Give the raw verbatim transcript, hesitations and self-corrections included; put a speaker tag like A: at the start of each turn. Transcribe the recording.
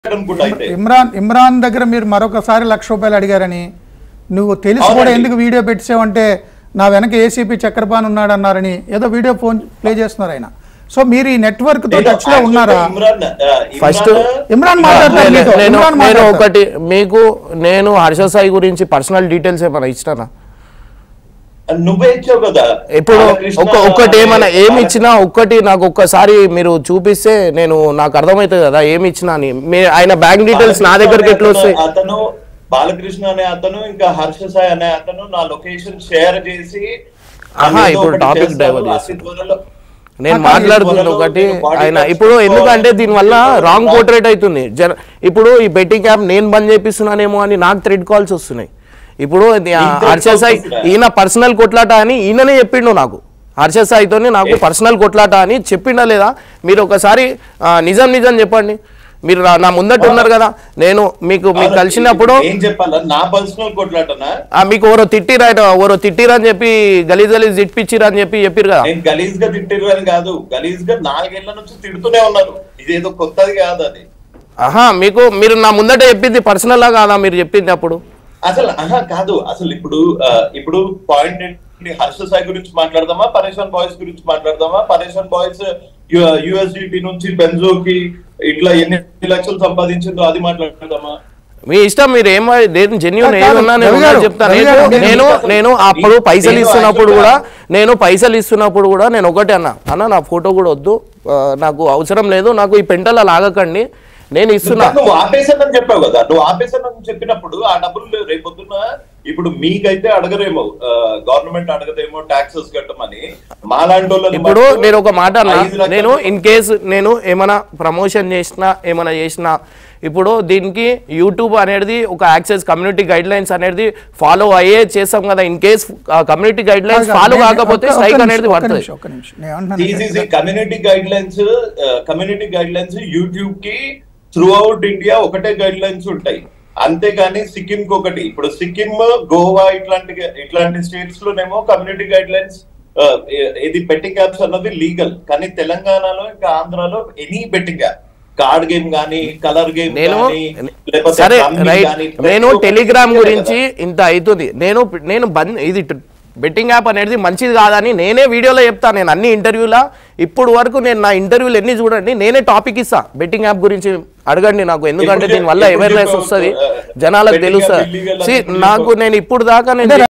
A: ఇమ్రాన్ ఇమ్రాన్ దగ్గర మీరు మరొకసారి లక్ష రూపాయలు అడిగారని నువ్వు తెలిసి కూడా ఎందుకు వీడియో పెట్టావంటే నా వెనక ఏసీపీ చక్రపాణి ఉన్నాడు అన్నారని ఏదో వీడియో ఫోన్ ప్లే చేస్తున్నారు ఆయన. సో మీరు ఈ నెట్వర్క్ తో టచ్ లో ఉన్నారా?
B: ఫస్ట్
A: ఇమ్రాన్ మాట్లాడతారు.
B: ఒకటి మీకు నేను హర్ష సాయి గురించి పర్సనల్ డీటెయిల్స్ ఏమైనా ఇచ్చినా? ఇప్పుడు ఒక ఒక్కటి ఏమైనా ఏమి ఇచ్చినా ఒక్కటి నాకు ఒక్కసారి మీరు చూపిస్తే నేను నాకు అర్థమవుతుంది కదా ఏమి ఇచ్చినా అని. ఆయన బ్యాంక్ డీటెయిల్స్ నా దగ్గరికి ఎట్లా వస్తాయి?
C: అతను బాలకృష్ణ అనే అతను ఇంకా హర్ష సాయి అనే అతను నా లొకేషన్ షేర్ చేసి
B: ఆహా ఇప్పుడు టాపిక్ డైవర్ట్ చేస్తున్నా. నేను మాట్లాడుతున్నా ఒకటి ఆయన ఇప్పుడు ఎందుకంటే దీనివల్ల రాంగ్ పోర్ట్రేట్ అవుతుంది జన. ఇప్పుడు ఈ బెట్టింగ్ యాప్ నేను బంద్ చేపిస్తున్నానేమో అని నాకు థ్రెడ్ కాల్స్ వస్తున్నాయి. ఇప్పుడు హర్ష సాయి ఈయన పర్సనల్ కొట్లాట అని ఈయననే చెప్పిండు నాకు. హర్ష సాయితోనే నాకు పర్సనల్ కొట్లాట అని చెప్పిండా లేదా? మీరు ఒకసారి నిజం నిజం చెప్పండి. మీరు నా ముందట ఉన్నారు కదా, నేను మీకు మీకు కలిసినప్పుడు మీకు ఓరో తిట్టిరా ఓరో తిట్టిరా అని చెప్పి గలీజ్ గలీజ్ తిట్టిచ్చిరా అని చెప్పి చెప్పారు కదా.
C: గలీజ్ గా తిట్టిరు అని కాదు, గలీజ్ గా నాలుగేళ్ల నుంచి తిడుతూనే ఉన్నారు. ఇదేదో కొత్తది కాదు అది.
B: ఆహా మీకు మీరు నా ముందట చెప్పింది పర్సనల్ లా కాదా మీరు చెప్పింది అప్పుడు?
C: అసలు ఆహా కాదు. అసలు ఇప్పుడు ఇప్పుడు పాయింట్ ఏంటి? హర్ష సాయి గురించి మాట్లాడదామా, పరేషాన్ బాయ్స్ గురించి మాట్లాడదామా? పరేషాన్ బాయ్స్ యూఎస్డిటి నుంచి బెంజోకి ఇట్లా ఎన్ని లక్షలు సంపాదించిందో అది మాట్లాడదామా?
B: మీ ఇష్టం, మీరు ఏమో జెన్యూన్ ఏమన్నా నేను చెప్తాను. నేను నేను అప్పుడు పైసలు ఇస్తున్నప్పుడు కూడా నేను పైసలు ఇస్తున్నప్పుడు కూడా నేను ఒకటే అన్నా, అన్న నా ఫోటో కూడా వద్దు, నాకు అవసరం లేదు, నాకు ఈ పెంటలా లాగకండి, నేను ఇస్తున్నా.
C: నువ్వు ఆపేసానని చెప్పావు కదా, నువ్వు ఆపేసానని చెప్పినప్పుడు ఆ డబ్బులు రేపొద్దున ఇప్పుడు మీకైతే అడగరేమో, గవర్నమెంట్ అడగదేమో ట్యాక్సెస్ కట్టమని. మాలాంటి వాళ్ళు
B: ఇప్పుడు నేను ఒక మాట అన్నా, నేను ఇన్ కేసు నేను ఏమైనా ప్రమోషన్ చేసినా ఏమైనా చేసినా ఇప్పుడు దీనికి యూట్యూబ్ అనేది ఒక యాక్సెస్ కమ్యూనిటీ గైడ్ లైన్స్ అనేది ఫాలో అయ్యే చేస్తాం కదా. In case community guidelines follow కాకపోతే స్ట్రైక్ అనేది పడుతుంది.
C: Community guidelines community guidelines YouTube కి త్రూ అవుట్ ఇండియా ఒకటే గైడ్ లైన్స్ ఉంటాయి, అంతేగాని సిక్కిం కి ఒకటి. ఇప్పుడు సిక్కిం, గోవా ఇట్లాంటి ఇట్లాంటి స్టేట్స్ లోనేమో కమ్యూనిటీ గైడ్ లైన్స్ ఇది బెట్టింగ్ యాప్స్ అన్నది లీగల్, కానీ తెలంగాణలో ఇంకా ఆంధ్రాలో any betting app, card game గానీ కలర్ గేమ్
B: సరే రైట్. నేను టెలిగ్రామ్ గురించి ఇంత అవుతుంది, నేను నేను బంద్ ఇది బెట్టింగ్ యాప్ అనేది మంచిది కాదని నేనే వీడియోలో చెప్తాను. నేను అన్ని ఇంటర్వ్యూలా ఇప్పుడు వరకు నేను నా ఇంటర్వ్యూలు ఎన్ని చూడండి నేనే టాపిక్ ఇస్తా బెట్టింగ్ యాప్ గురించి అడగండి నాకు, ఎందుకంటే దీనివల్ల అవేర్నెస్ వస్తుంది, జనాలకు తెలుస్తుంది. నాకు నేను ఇప్పుడు దాకా నేను